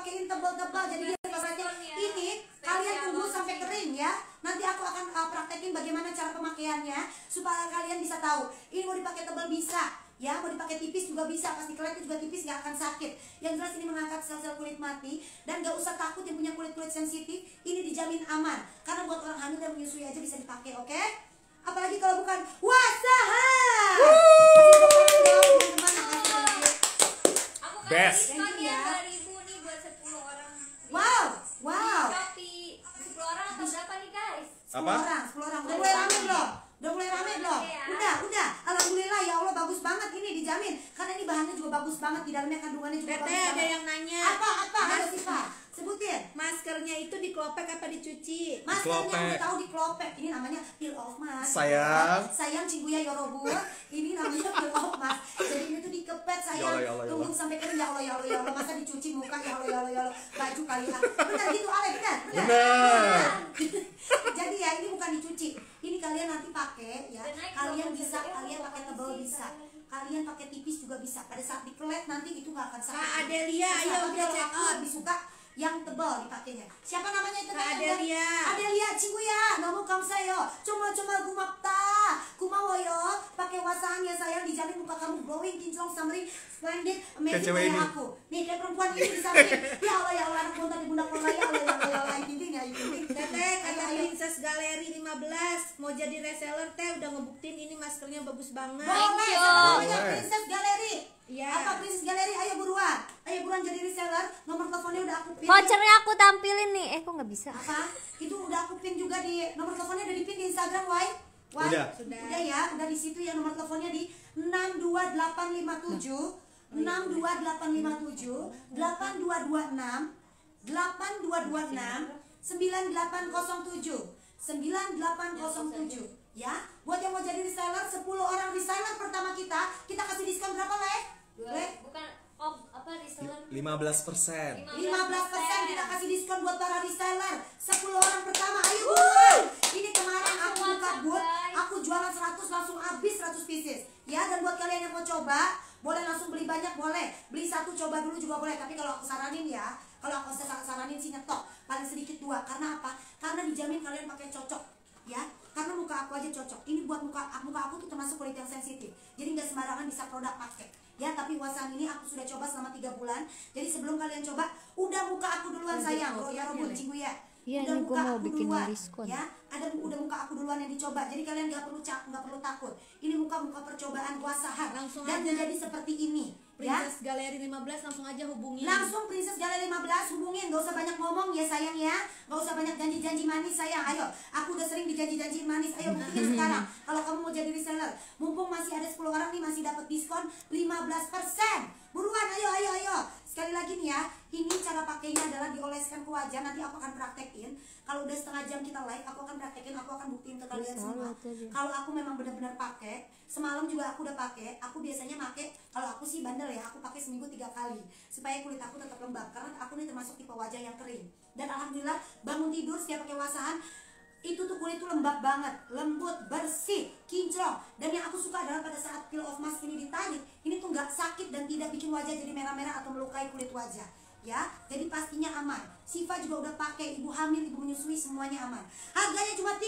pakein tebal-tebal jadi dia ini kalian tunggu sampai kering ya. Nanti aku akan praktekin bagaimana cara pemakaiannya supaya kalian bisa tahu. Ini mau dipakai tebal bisa, ya mau dipakai tipis juga bisa. Pas dikelet juga tipis nggak akan sakit. Yang jelas ini mengangkat sel-sel kulit mati dan nggak usah takut yang punya kulit sensitif. Ini dijamin aman karena buat orang hamil dan menyusui aja bisa dipakai, oke? Apalagi kalau bukan wasaha. Best. Ya. 2.000 nih buat 10 orang. Wow. Shopee 10 orang atau berapa nih guys? 10 orang. Udah mulai rame belum? Udah. Alhamdulillah ya Allah, bagus banget ini, dijamin. Karena ini bahannya juga bagus banget, di dalamnya kandungannya juga bagus banget. Ada yang nanya. Apa? Ada Siva. Sebutin. Maskernya itu dikelopek apa dicuci? Maskernya udah tahu dikelopek. Ini namanya peel off mask. Sayang Cingguya Yorobu. Ini namanya peel off mask. Jadi ini tuh dikepet sayang. Ya Allah. Tunggu sampai kering ya Allah. Masa dicuci muka ya Allah. Baju kalian. Benar gitu Ale, benar. Jadi ya ini bukan dicuci. Ini kalian nanti pakai ya. Kalian pakai tebal bisa. Kalian pakai tipis juga bisa. Pada saat dikelet nanti itu nggak akan sakit. Kak Adelia, ayo udah check aku out. lebih suka yang tebal dipakainya. Siapa namanya itu? Kak Adelia. Adelia Cingguya. Nomu kamsayo. Cuma gumapta. Kumawoyo. Pakai wasahan ya sayang, dijamin muka kamu glowing, kinclong, summery, splendid, amazing kayak aku. Nih kayak perempuan ini di samping. Ya Allah anak bontot di pundak mama ya Allah. Intinya. Teteh kata Princess Galeri 15 mau jadi reseller teh udah ngebuktiin ini maskernya bagus banget. Boleh. Namanya Princess Galeri. Iya. Apa Princess Galeri? Ayo buruan jadi reseller. Nomor teleponnya udah aku pin. Vouchernya aku tampilin nih. Kok nggak bisa? Apa? Itu udah aku pin juga di nomor teleponnya, udah dipin di Instagram, Wai. Udah Ya, udah di situ ya nomor teleponnya di 62857 62857 8226 9807 ya. Buat yang mau jadi reseller, 10 orang reseller pertama kita kasih diskon berapa, Le? Bukan reseller 15%. 15% kita kasih diskon buat para reseller 10 orang pertama. Ayo buruan. Ini kemarin aku buka booth, aku jualan 100 langsung habis 100 pieces ya. Dan buat kalian yang mau coba, boleh langsung beli banyak, boleh beli satu coba dulu juga boleh. Tapi kalau aku saranin ya, sih nyetok paling sedikit 2. Karena apa? Karena dijamin kalian pakai cocok ya. Karena muka aku aja cocok. Ini buat muka aku tuh termasuk kulit yang sensitif. Jadi nggak sembarangan bisa produk pakai. Ya, tapi wasahan ini aku sudah coba selama 3 bulan. Jadi sebelum kalian coba, udah muka aku duluan sayang. Ya Robun Cingguya. Iya, udah ini muka gue mau aku bikin duluan. diskon. Ya, udah muka aku duluan yang dicoba. Jadi kalian nggak perlu takut. Ini muka percobaan wasahan. Langsung dan aja. menjadi seperti ini. Princess Galeri 15 langsung aja hubungin. Langsung Princess Galeri 15 hubungin, gak usah banyak ngomong ya sayang ya. Gak usah banyak janji-janji manis sayang. Ayo, aku udah sering dijanji-janji manis. Ayo buktiin sekarang kalau kamu mau jadi reseller. Mumpung masih ada 10 orang nih, masih dapat diskon 15%. Buruan, ayo. Sekali lagi nih ya, ini cara pakainya adalah dioleskan ke wajah. Nanti aku akan praktekin. Kalau udah setengah jam kita live, aku akan praktekin, aku akan buktiin ke kalian semua. Kalau aku memang benar-benar pakai, semalam juga aku udah pakai. Aku biasanya pakai, kalau aku sih bandel ya, aku pakai seminggu 3 kali supaya kulit aku tetap lembab. Karena aku nih termasuk tipe wajah yang kering. Dan alhamdulillah bangun tidur setiap pakai wasahan, itu tuh kulit tuh lembab banget, lembut, bersih, kinclong. Dan yang aku suka adalah pada saat peel off mask ini ditarik, ini tuh nggak sakit dan tidak bikin wajah jadi merah-merah atau melukai kulit wajah. Ya, jadi pastinya aman. Siva juga udah pakai, ibu hamil, ibu menyusui, semuanya aman. Harganya cuma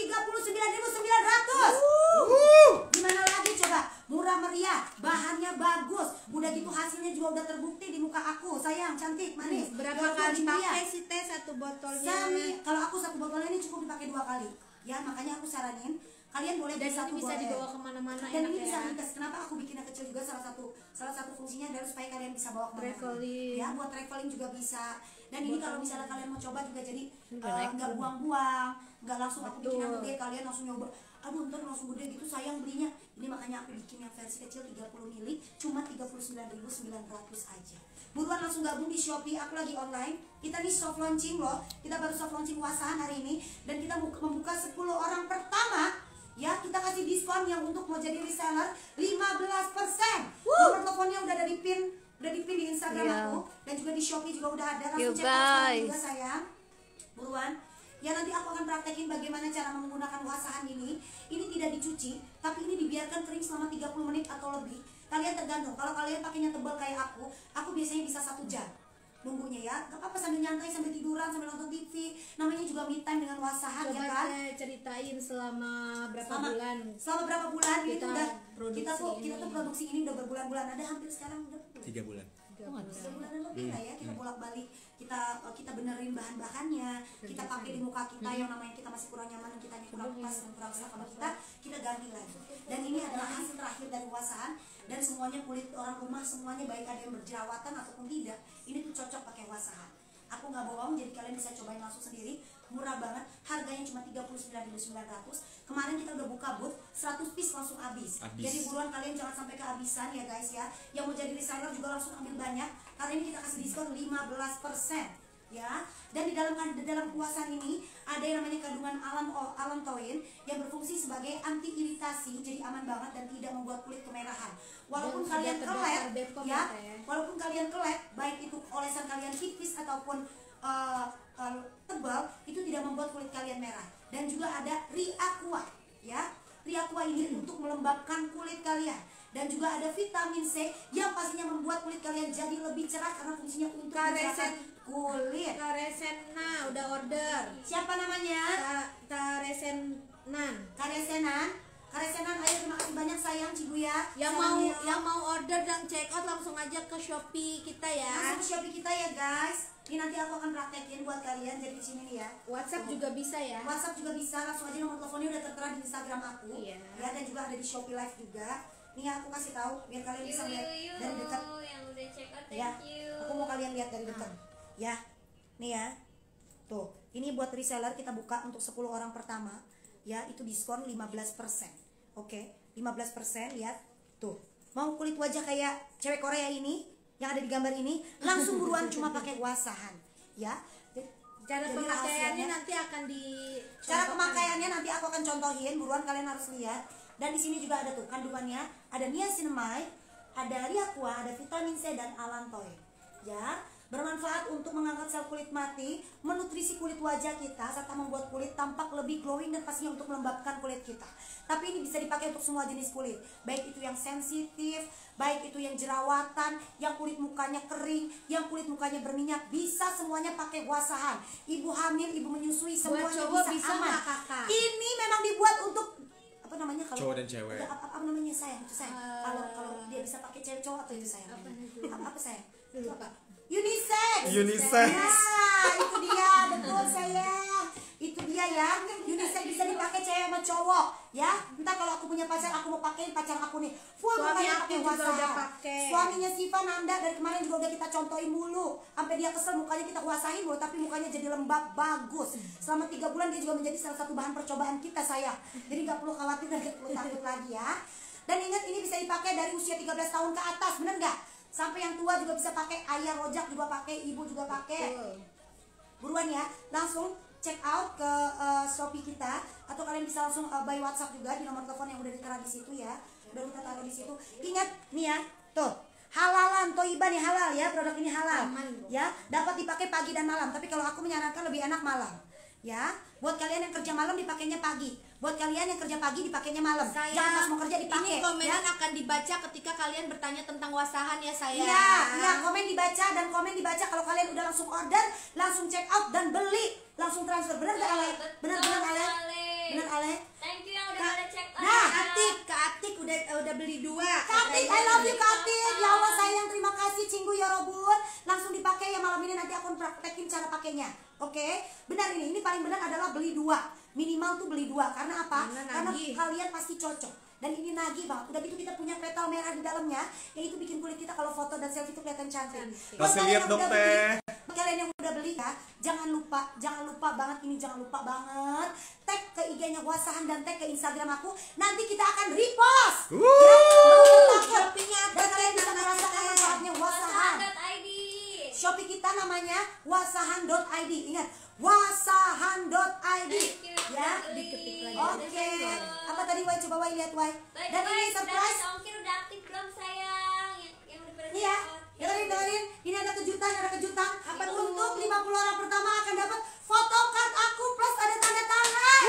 39.900. Gimana lagi coba? Murah meriah, bahannya bagus. Udah gitu hasilnya juga udah terbukti di muka aku. Sayang, cantik, manis. Berapa kali pakai sih teh satu botolnya? Kalau aku satu botolnya ini cukup dipakai 2 kali. Ya, makanya aku saranin kalian boleh beli satu, bisa boleh dibawa kemana-mana. Dan ini ya. bisa ringkas. Kenapa aku bikinnya kecil juga, salah satu fungsinya adalah supaya kalian bisa bawa kemana-mana. Traveling. Ya, buat traveling juga bisa. Dan ini kalau misalnya kalian mau coba juga jadi nggak buang-buang, nggak langsung aku bikin yang gede, kalian langsung nyoba. Aduh, ntar langsung gede gitu, sayang belinya. Ini makanya aku bikin yang versi kecil 30 ml cuma 39.900 aja. Buruan langsung gabung di Shopee, aku lagi online. Kita nih soft launching loh. Kita baru soft launching wasahan hari ini dan kita membuka 10 orang pertama. Ya, kita kasih diskon yang untuk mau jadi reseller 15%. Nomor teleponnya udah ada di pin di Instagram aku dan juga di Shopee juga udah ada. Langsung cek out juga sayang. Buruan. Ya, nanti aku akan praktekin bagaimana cara menggunakan wasahan ini. Ini tidak dicuci, tapi ini dibiarkan kering selama 30 menit atau lebih. Kalian tergantung. Kalau kalian pakainya tebal kayak aku biasanya bisa 1 jam. nunggunya ya. Gak apa-apa sambil nyantai, sambil tiduran, sambil nonton TV. Namanya juga me time dengan wasahan ya Coba kan. Teh ceritain selama berapa bulan Selama berapa bulan ini kita tuh udah produksi kita tuh produksi ini udah berbulan-bulan, ada hampir sekarang udah 3 bulan. 3 bulanan lebih lah ya, kita bolak-balik, kita benerin bahan-bahannya, kita pakai di muka kita yang namanya kita masih kurang nyaman dan kitanya kurang pas dan kurang serak sama kita ganti lagi. Dan ini adalah hasil terakhir dari wasahan, dan semuanya kulit orang rumah semuanya, baik ada yang berjerawatan ataupun tidak, ini tuh cocok pakai wasahan. Aku nggak bohong, jadi kalian bisa cobain langsung sendiri, murah banget, harganya cuma 39.900. Kemarin kita udah buka booth, 100 piece langsung habis. Jadi buruan kalian jangan sampai kehabisan ya guys ya. Yang mau jadi reseller juga langsung ambil banyak, karena ini kita kasih diskon 15% ya. Dan di dalam kuasan ini ada yang namanya kandungan allantoin yang berfungsi sebagai anti iritasi, jadi aman banget dan tidak membuat kulit kemerahan. Walaupun kalian kelep ya, walaupun kalian kelep, baik itu olesan kalian tipis ataupun tebal, itu tidak membuat kulit kalian merah. Dan juga ada Riaqua ya. Riaqua ini untuk melembabkan kulit kalian. Dan juga ada vitamin C yang pastinya membuat kulit kalian jadi lebih cerah karena fungsinya untuk mencerahkan kulit. Karesena udah order. Siapa namanya? Karesenan. Karesenan, ayo terima kasih banyak sayang Cibuya. Yang mau order dan check out langsung aja ke Shopee kita ya. Langsung ke Shopee kita ya guys. Ini nanti aku akan praktekin buat kalian, jadi di sini nih ya. WhatsApp juga bisa ya. WhatsApp juga bisa, langsung aja nomor teleponnya udah tertera di Instagram aku. Iya. Ya, dan juga ada di Shopee Live juga. Nih aku kasih tahu biar kalian bisa lihat dari dekat. Yang udah check out, Ya, thank you. aku mau kalian lihat dari dekat. Ya, nih ya. Tuh, ini buat reseller kita buka untuk 10 orang pertama. Ya, itu diskon 15%. Oke, 15% lihat. Tuh, mau kulit wajah kayak cewek Korea ini yang ada di gambar ini, langsung buruan cuma pakai wasahan. Ya. Cara Jadi pemakaiannya rahasianya- nanti akan di Cara pemakaiannya nanti aku akan contohin, buruan kalian harus lihat. Dan di sini juga ada tuh kandungannya, ada niacinamide, ada Riaqua, ada vitamin C dan allantoin. Ya, bermanfaat untuk mengangkat sel kulit mati, menutrisi kulit wajah kita serta membuat kulit tampak lebih glowing dan pastinya untuk melembabkan kulit kita. Tapi ini bisa dipakai untuk semua jenis kulit, baik itu yang sensitif, baik itu yang jerawatan, yang kulit mukanya kering, yang kulit mukanya berminyak, bisa semuanya pakai wasahan. Ibu hamil, ibu menyusui, semuanya cowok bisa bisa aman. nggak, Kakak? Ini memang dibuat untuk apa namanya kalau Cowok dan cewek. apa namanya sayang itu sayang. Kalau dia bisa pakai cewek cowok atau itu sayang. Apa sayang? lupa. Unisex. Unisex. Nah, itu dia, betul sayang. Itu dia ya. Unisex bisa dipakai cewek sama cowok, ya. Entah kalau aku punya pacar, aku mau pakein pacar aku nih. Full Suami pokoknya aku pakai juga wasahan. udah pakai. Suaminya Siva Nanda dari kemarin juga udah kita contohin mulu. Sampai dia kesel mukanya kita kuasain loh, tapi mukanya jadi lembab bagus. Selama 3 bulan dia juga menjadi salah satu bahan percobaan kita sayang. Jadi nggak perlu khawatir dan nggak perlu takut lagi ya. Dan ingat ini bisa dipakai dari usia 13 tahun ke atas, bener nggak? Sampai yang tua juga bisa pakai, ayah rojak juga pakai, ibu juga pakai. Buruan ya, langsung check out ke Shopee kita, atau kalian bisa langsung by WhatsApp juga di nomor telepon yang udah ditera di situ ya. Udah kita taruh di situ. Ingat nih ya, tuh halalan, toiban ya, halal ya, produk ini halal. Ya, dapat dipakai pagi dan malam. Tapi kalau aku menyarankan lebih enak malam. Ya, buat kalian yang kerja malam dipakainya pagi. Buat kalian yang kerja pagi dipakainya malam. Jangan pas mau kerja dipakai. Ini komenan ya. akan dibaca ketika kalian bertanya tentang wasahan ya sayang. Iya, komen dibaca dan komen dibaca kalau kalian udah langsung order, langsung check out dan beli, langsung transfer. Bener nggak Ale? Bener Ale? Bener Ale? Thank you yang udah pada check out. Nah, Kak Atik udah beli 2. Kak Atik, I love you Kak Atik. Ya Allah sayang, terima kasih Cinggu Yorobun. Langsung dipakai ya malam ini, nanti aku praktekin cara pakainya. Oke, benar ini paling benar adalah beli 2. Minimal tuh beli 2. Karena apa? Karena kalian pasti cocok. Dan ini nagih banget. Udah gitu kita punya petal merah di dalamnya, yang itu bikin kulit kita kalau foto dan selfie itu kelihatan cantik. Kasih lihat dong Teh. Kalian yang udah beli ya, jangan lupa banget ini, jangan lupa banget tag ke IG-nya Wasahan dan tag ke Instagram aku. Nanti kita akan repost. Shopee-nya dan kalian bisa merasakan manfaatnya Wasahan. Wasahan.id. Shopee kita namanya wasahan.id. Ingat, wasahan.id. Ya, diketik lagi. Oke. Apa tadi Wai, coba Wai lihat Wai. Dan ini surprise. Ongkir udah aktif belum sayang? Yang udah pada Nih ya, check out. dengerin. Ini ada kejutan. Apa untuk 50 orang pertama akan dapat photocard aku plus ada tanda tangan.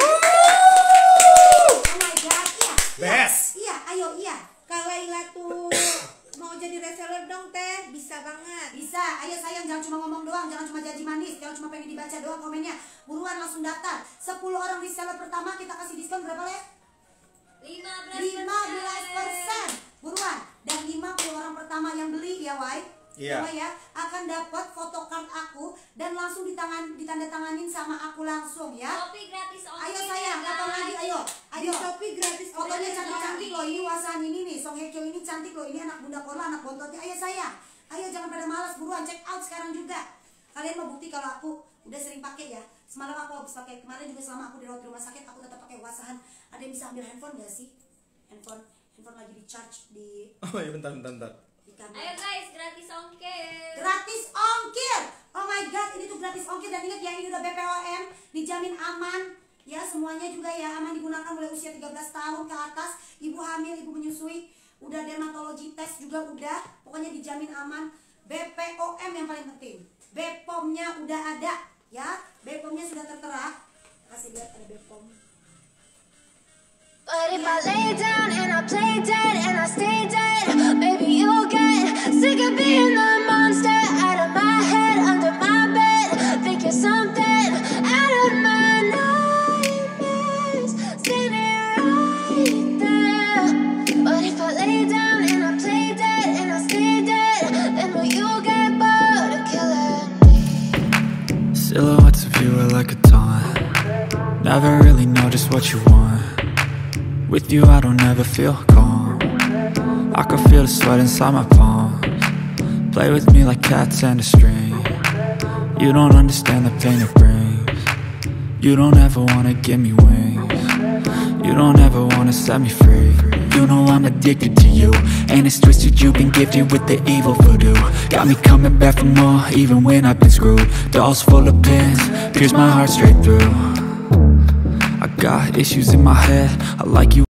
Oh my god, iya. Best. Iya, ayo iya. Kak Laila tuh mau jadi reseller dong Teh, bisa banget. Bisa, ayo sayang jangan cuma ngomong jangan cuma janji manis, jangan cuma pengen dibaca doang komennya. Buruan langsung daftar. 10 orang reseller pertama kita kasih diskon berapa ya? 15%. Buruan. Dan 50 orang pertama yang beli ya Wai, ya akan dapat photocard aku dan langsung ditandatanganin sama aku langsung ya. Shopee gratis ongkir. Ayo sayang, kapan lagi? Ayo. Shopee gratis Fotonya cantik-cantik loh. Ini Wasan ini nih, Song Hye Kyo ini cantik loh. Ini anak Bunda Korla, anak bontotnya. Ayo sayang. Ayo jangan pada malas, buruan check out sekarang juga. Kalian mau bukti kalau aku udah sering pakai ya. Semalam aku habis pakai, kemarin juga selama aku dirawat di rumah sakit aku tetap pakai Wasahan. Ada yang bisa ambil handphone gak sih? Handphone lagi di charge di. Oh ya bentar. Ayo guys, gratis ongkir. Gratis ongkir. Oh my god, ini tuh gratis ongkir. Dan ingat ya, ini udah BPOM, dijamin aman. Ya semuanya juga ya aman, digunakan mulai usia 13 tahun ke atas. Ibu hamil, ibu menyusui, udah dermatologi tes juga udah. Pokoknya dijamin aman. BPOM yang paling penting. BPOM-nya udah ada ya. BPOM-nya sudah tertera. Kasih lihat ada BPOM. But if I lay down and I play dead and I stay dead, maybe you'll get sick of being the monster out of my head, under my bed. Think you're something out of my nightmares, standing right there. But if I lay down and I play dead and I stay dead, then will you get bored of killing me? Silhouettes of you are like a taunt. Never really know just what you want. With you I don't ever feel calm. I can feel the sweat inside my palms. Play with me like cats and a string. You don't understand the pain it brings. You don't ever wanna give me wings. You don't ever wanna set me free. You know I'm addicted to you, and it's twisted, you've been gifted with the evil voodoo. Got me coming back for more, even when I've been screwed. Dolls full of pins, pierce my heart straight through. I got issues in my head, I like you